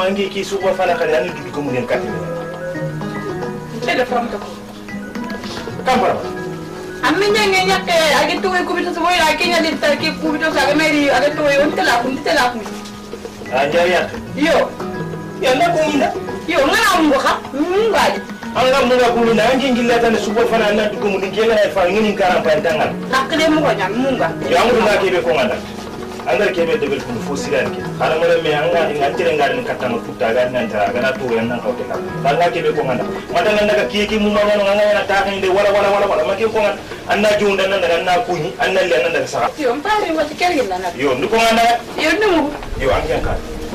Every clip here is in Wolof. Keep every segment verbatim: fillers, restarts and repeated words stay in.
angi ki suba fana kare ani dubi ko mun kati Ele from to kampara Aminya ngenya ke age to ko bito so ira kenya de ta ke ku bito sa meri age to on tela ku tela ku anja ya yo ya na ko ina yo ngana mo ka ngali anga mo ga kulu na angi ngilla tan suba fana na dubi mun ke ngana fa ngini karam pa dangal akle mo ko nyam munga ya mo na ke be ko nganda andar ke be debel ko fo siran ke xala mara me anga ngal tere ngal ni katama tutta ga nan tara ga na to yan nan kawte ka anga ke be ko nganda mata nan daga ki ki mu ma non anga na ta kan de wala wala wala wala ma ke ko nganda anna junda nan daga na kuni anna le nan daga saka yo mpare wa tikeri nan yo ndu ko nganda yo ndu yo an kan ka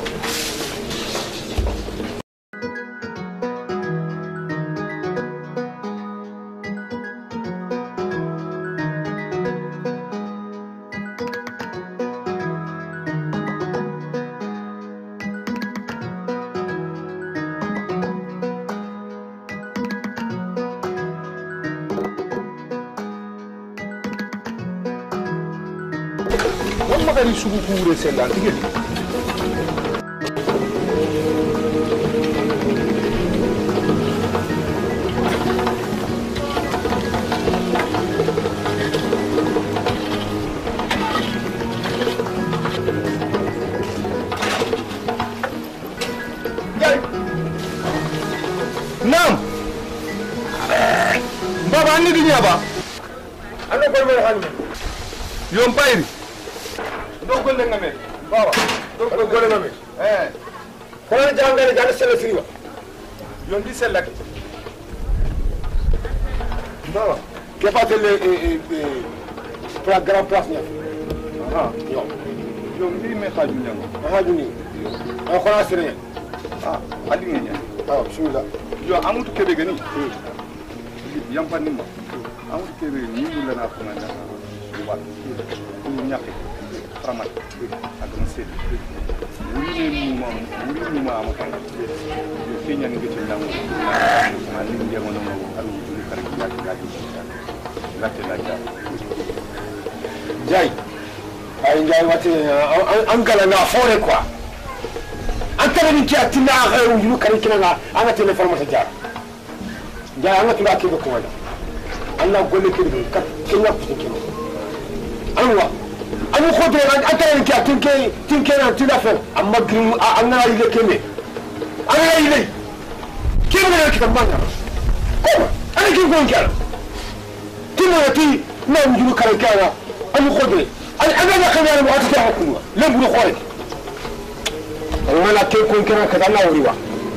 magari sugu kure sella tigeli Nam Baba andi dunia ba Ando ko mo xani Yom payri Don't go to me. Baba. Don't go to me. Eh. Kona jangale jana sele siriwa. Yondi selak. Baba. Che fate le eh pra grand place nya. Ah, yo. Yondi me khaju nyango. Khaju ni. Ah kona sire. Ah, adi nya. Ah, bismillah. Yo amutu kebe gani. Yam panima. Amutu kebe ni la na ko ngana. Wa. Ni nyake. Ramat agama sel wuri mu ma wuri mu ma ma kan yo kenya ni gete ndamu ma ni ngi ngono mo alu ni kar ki ya ya la te la ja jay ay jay wati an gala na fore quoi an tare ni ki atina khairu yu kar ki na ana telefon ma ta ja jay an tula ki ko wala Allah golle ki ka kenya ku ki anwa Amu khodo atare ki atinke tinke na tilafe amma grim anna ile keme anna ile keme na kitambanga koma ana ki gonja timati na mjuru karakara amu khodo ana na khamara mu atata hakuma lembu khore wala ke ko kira ka Allah wuriwa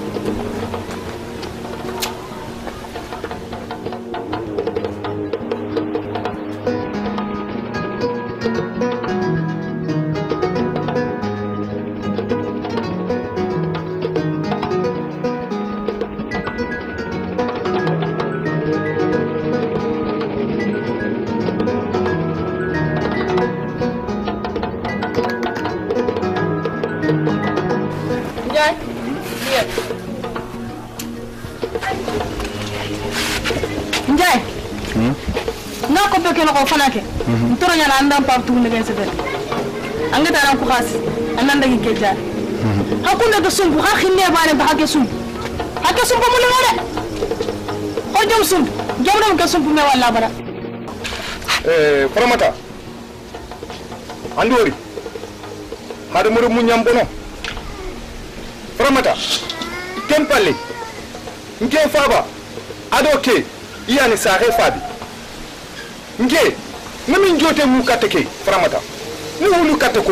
Njay. Hmm. Na ko be kelo ko fanake. Ntoro nyala andam partu ngene sebe. Anga taram ko khas. Anan dagi keja. Hakunda to sumbu ha khinne bare ba hake sumbu. Hake sumbu mu lore. O jom sumbu. Jom dum ke sumbu me wala bara. Eh, Paramata. Andori. Hade muru mu nyambono. Paramata. Kempale. Nke faba. Adoke. Iya ni sahe fabi. Nge. Nami njote mu kateke. Paramata. Mu hulu kateko.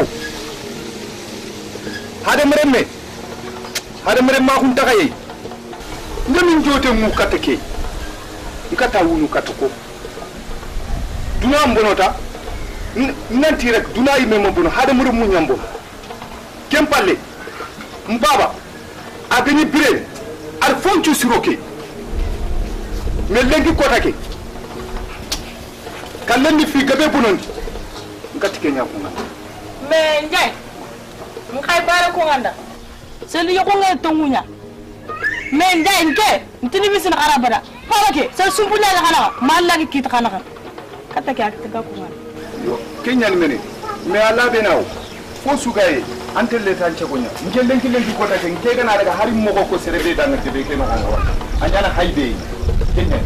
Hade mremme. Hade mremme ma kun takaye. Nami njote mu kateke. Ikata wulu kateko. Duna mbonota. Nanti rek duna yi memo bono. Hade muru mu nyambo. Kempale. Mbaba. Agni bire. Al fonchu siroke. Mais lengi kota ke kallendi fi gabe bonondi ngati kenya ko ngana Mais njay ngai bare ko nganda selu yoko ngai tongunya mais njay nke ntini bisin arabada fala ke sel sumpunya la kana malla ki kit kana kata ke akta ko ngana yo kenya ni mene mais ala benaw fo sugaye antel le tan ce gonya nke lenki lenki ko ta nke gana daga hari mo ko sere be dan te be ke no ko anyana haybe kenne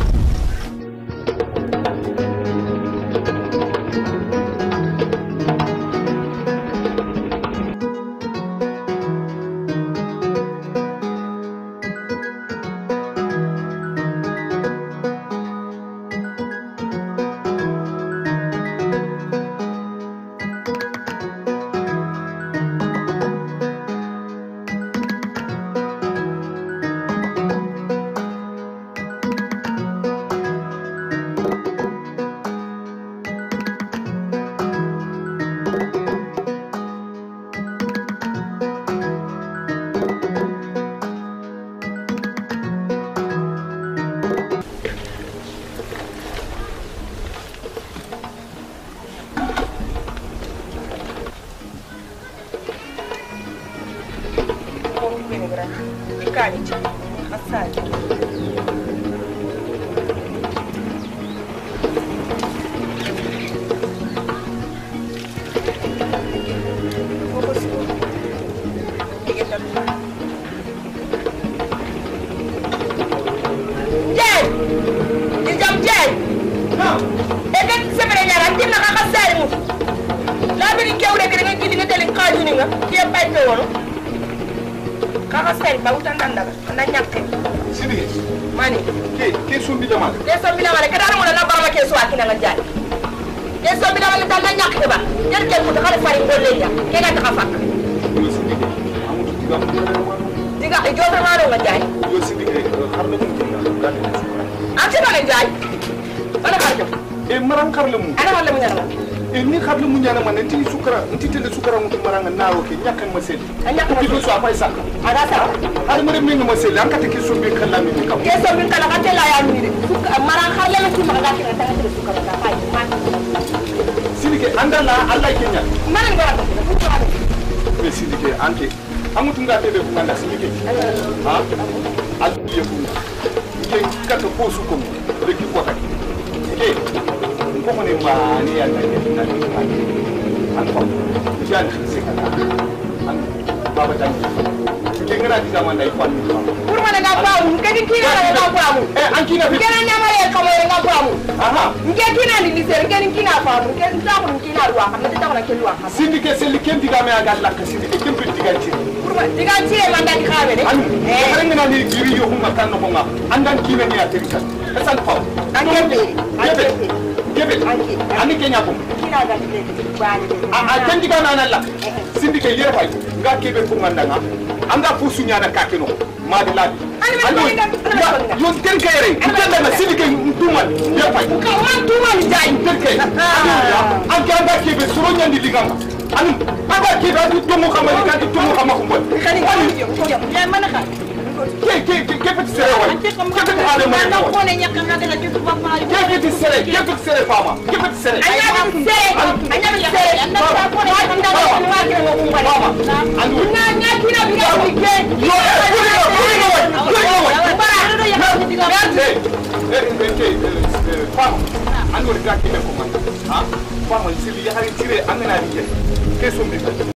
nawo ke nyakan masel nyakan ko so afai sa aga sa har mure min masel an ka take so be kala min ka ke so min kala ka tela ya mi de maran har le ci maga ka ta ta su ka ka fay sidike andala allah kenya man ngora be sidike anke amutu ngate be kunda sidike ha al ye ku ke ka to ko su ko le ki ko ta ke ko mo ne ma ni ya ta ke na ni an ko jan sekata an baba tan ke ngara di zaman dai fan pour ma nga paamu ke di kina nga paamu eh an kina fi kena nyamare ko mo nga paamu aha nge kina ni ni ser ke ni kina paamu ke ntamu kina ruwa xam na ta wala ke ruwa sindi ke sel kem diga me aga lakka sindi ke kem diga ci pour ma diga ci man da xawe de eh har nga ni giri yo nga tan ko nga andan kina ni atirika esan paw an kebe kebe kebe ani kenya ko kina ga de bani a tan diga na la sindi ke yere fay nga kebe ko ngandanga anga fusu nyana kakeno madi labi ani yo tel kayre tanda na sindi ke tumal yere fay ka wan tumal jay tel kay an ka anga kebe suro nyandi ligamba ani anga kebe adu tumu xamali ka di tumu xamaku mbon xani ko ya mana ka ke ke ke petit sere way ke petit ale ma ko ne ñaka nga dala ci ba fa ke petit sere ke petit sere fama ke petit sere anya sere anya sere anda ko ne anda ko wa ke mo ko fama andu na nya kina bi ga ke yo ko ni ko ni ko ko bara do ya ko diga eh eh fama andu ga ke ko man ha fama sili ya hari tire amena ni ke so mi